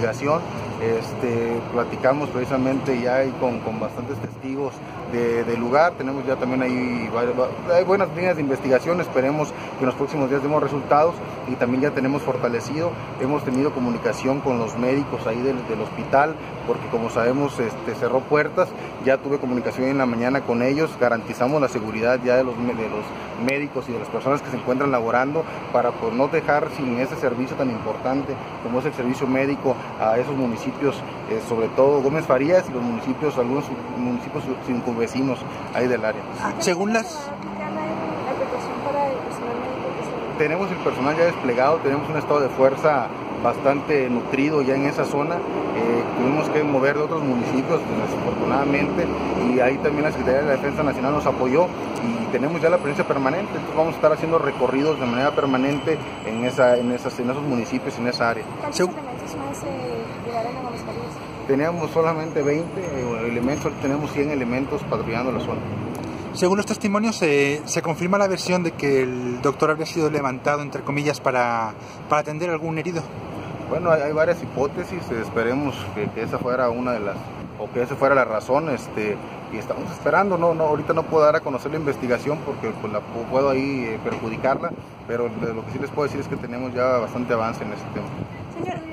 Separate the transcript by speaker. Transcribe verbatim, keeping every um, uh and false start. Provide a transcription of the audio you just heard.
Speaker 1: investigación. Este, platicamos precisamente ya hay con, con bastantes testigos de, del lugar, tenemos ya también ahí hay buenas líneas de investigación, esperemos que en los próximos días demos resultados y también ya tenemos fortalecido, hemos tenido comunicación con los médicos ahí del, del hospital, porque como sabemos este, cerró puertas, ya tuve comunicación en la mañana con ellos, garantizamos la seguridad ya de los, de los médicos y de las personas que se encuentran laborando para pues, no dejar sin ese servicio tan importante como es el servicio médico a esos municipios, eh, sobre todo Gómez Farías y los municipios, algunos municipios circunvecinos ahí del área.
Speaker 2: Según las...
Speaker 1: Tenemos el personal ya desplegado, tenemos un estado de fuerza bastante nutrido ya en esa zona, eh, tuvimos que mover de otros municipios desafortunadamente y ahí también la Secretaría de la Defensa Nacional nos apoyó y tenemos ya la presencia permanente, entonces vamos a estar haciendo recorridos de manera permanente en, esa, en, esas, en esos municipios, en esa área.
Speaker 3: ¿Cuántos elementos más eh, llegaron a Gómez Farías?
Speaker 1: Teníamos solamente veinte eh, elementos, tenemos cien elementos patrullando la zona.
Speaker 2: Según los testimonios, eh, se confirma la versión de que el doctor habría sido levantado, entre comillas, para, para atender a algún herido.
Speaker 1: Bueno, hay, hay varias hipótesis, eh, esperemos que, que esa fuera una de las, o que esa fuera la razón, este, y estamos esperando, no, no, ahorita no puedo dar a conocer la investigación porque pues, la, puedo ahí eh, perjudicarla, pero lo que sí les puedo decir es que tenemos ya bastante avance en este tema.
Speaker 3: Señor,